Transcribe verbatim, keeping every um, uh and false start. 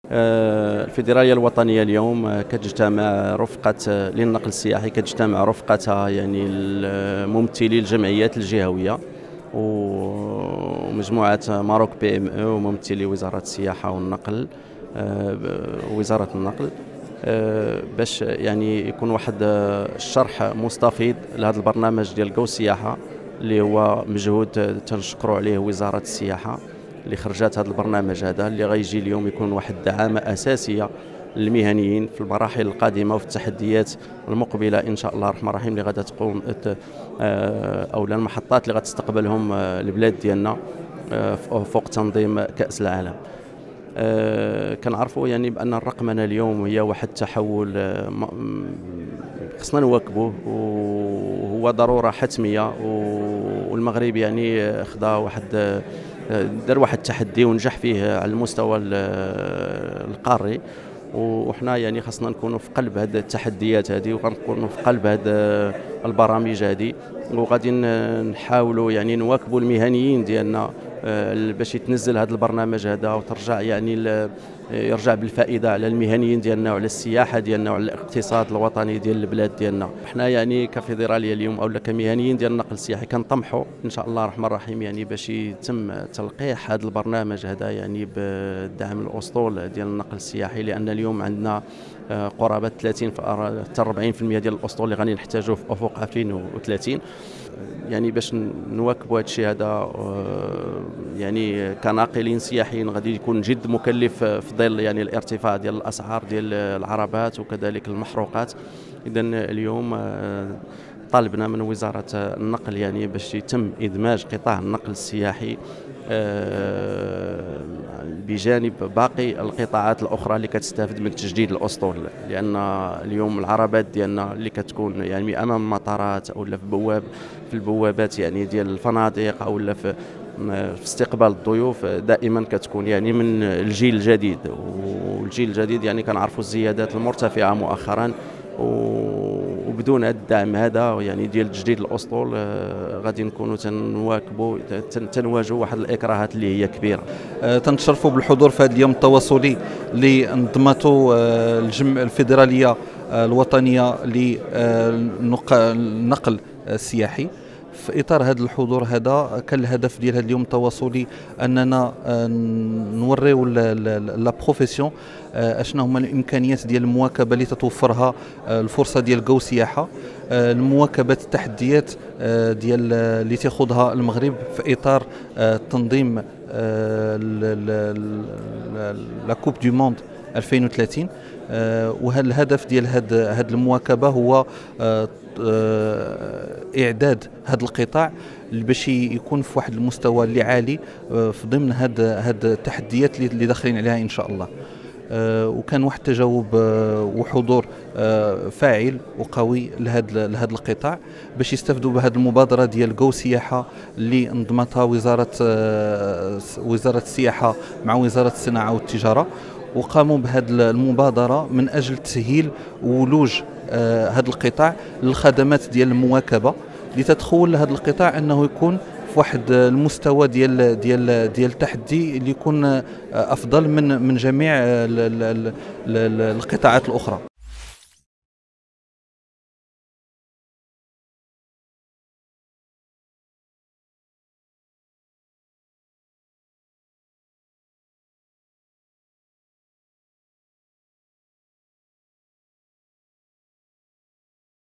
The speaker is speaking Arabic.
آه، الفيدرالية الوطنية اليوم كتجتمع رفقة للنقل السياحي، كتجتمع رفقتها يعني ممثلي الجمعيات الجهوية ومجموعة ماروك بي ام او وممثلي وزارة السياحة والنقل، آه، وزارة النقل، آه، باش يعني يكون واحد الشرح مستفيض لهذا البرنامج ديال جو السياحة اللي هو مجهود تنشكروا عليه وزارة السياحة اللي خرجت هذا البرنامج هذا اللي غيجي اليوم يكون واحد الدعامة أساسية للمهنيين في المراحل القادمة وفي التحديات المقبلة إن شاء الله الرحمن الرحيم اللي غادا تقوم أو المحطات اللي غتستقبلهم البلاد ديالنا فوق تنظيم كأس العالم. أه كنعرفوا يعني بأن الرقمنة اليوم هي واحد التحول خصنا نواكبوه وهو ضرورة حتمية، والمغرب يعني خدا واحد دار واحد التحدي ونجح فيه على المستوى القاري، وحنا يعني خاصنا نكونوا في قلب هذه التحديات هذه وغنكونوا في قلب هذه البرامج هذه، وغادي نحاولوا يعني نواكبوا المهنيين ديالنا باش يتنزل هذا البرنامج هذا وترجع يعني يرجع بالفائده على المهنيين ديالنا وعلى السياحه ديالنا وعلى الاقتصاد الوطني ديال البلاد ديالنا. حنا يعني كفيدراليه اليوم او كمهنيين ديال النقل السياحي كنطمحوا ان شاء الله الرحمن الرحيم يعني باش يتم تلقيح هذا البرنامج هذا يعني بدعم الاسطول ديال النقل السياحي، لان اليوم عندنا قرابه ثلاثين حتى أربعين بالمئة ديال الاسطول اللي غادي نحتاجوه في افق ألفين وثلاثين، يعني باش نواكبوا هذا الشيء هذا يعني كناقلين سياحيين غادي يكون جد مكلف في ظل يعني الارتفاع ديال الاسعار ديال العربات وكذلك المحروقات. اذا اليوم طالبنا من وزاره النقل يعني باش يتم ادماج قطاع النقل السياحي بجانب باقي القطاعات الاخرى اللي كتستافد من تجديد الاسطول، لان اليوم العربات ديالنا اللي كتكون يعني امام المطارات او في بواب في البوابات يعني ديال الفنادق او في في استقبال الضيوف دائما كتكون يعني من الجيل الجديد، والجيل الجديد يعني كنعرفوا الزيادات المرتفعه مؤخرا، وبدون هذا الدعم هذا يعني ديال تجديد الاسطول غادي نكونوا تنواكبوا تنواجهوا واحد الاكراهات اللي هي كبيره. تنتشرفوا بالحضور في هذا اليوم التواصلي اللي نظمته الجمع الفيدراليه الوطنيه للنقل السياحي. في اطار هذا الحضور هذا كان الهدف ديال هذا اليوم التواصلي اننا نوريو لا بروفيسيون اشنا هما الامكانيات ديال المواكبه اللي تتوفرها الفرصه ديال جو سياحه، لمواكبه التحديات ديال اللي تاخذها المغرب في اطار تنظيم لا كوب دو موند ألفين وثلاثين. وهذا الهدف ديال هذه المواكبه هو اعداد هذا القطاع باش يكون في واحد المستوى اللي عالي في ضمن هاد هاد التحديات اللي داخلين عليها ان شاء الله. وكان واحد التجاوب وحضور فاعل وقوي لهذا لهذا القطاع باش يستافدوا بهذه المبادره ديال جو سياحه اللي نظمتها وزاره وزاره السياحه مع وزاره الصناعه والتجاره، وقاموا بهذه المبادره من اجل تسهيل ولوج هذا القطاع للخدمات ديال المواكبه اللي تتخول لهذا القطاع انه يكون في واحد المستوى ديال ديال ديال التحدي اللي يكون افضل من من جميع القطاعات الاخرى.